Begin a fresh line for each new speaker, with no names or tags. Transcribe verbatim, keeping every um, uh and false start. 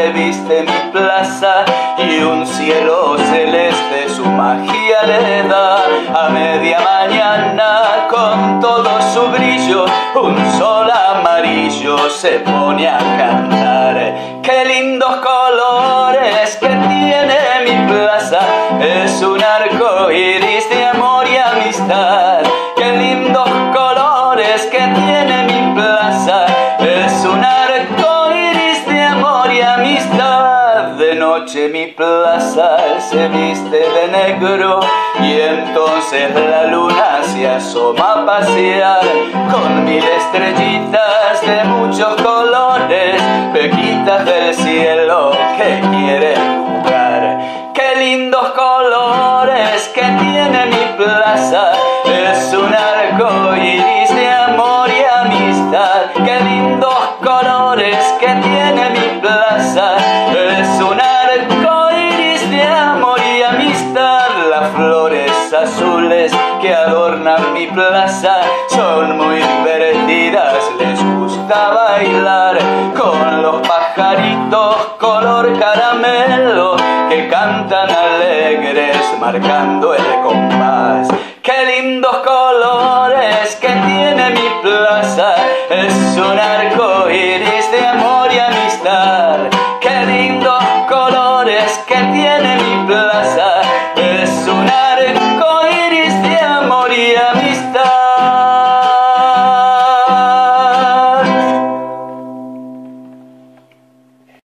se viste mi plaza y un cielo celeste su magia le da. A media mañana con todo su brillo un sol amarillo se pone a cantar. Qué lindos colores que tiene mi plaza, es un arco iris de amor y amistad. Qué lindos colores que tiene mi plaza, es un arco iris de amor y amistad. De noche mi plaza se viste de negro y entonces la luna se asoma a pasear con mil estrellitas de muchos colores, pequitas del cielo que quieren jugar. Qué lindos colores que tiene mi plaza, es un arco iris de amor y amistad. Qué lindos colores que tiene mi plaza, es un arco iris de amor y amistad. Las flores azules que adornan mi plaza son muy divertidas, les gusta bailar con los pajaritos color caramelo que cantan alegres marcando el compás. Qué lindos colores que tiene mi plaza, es una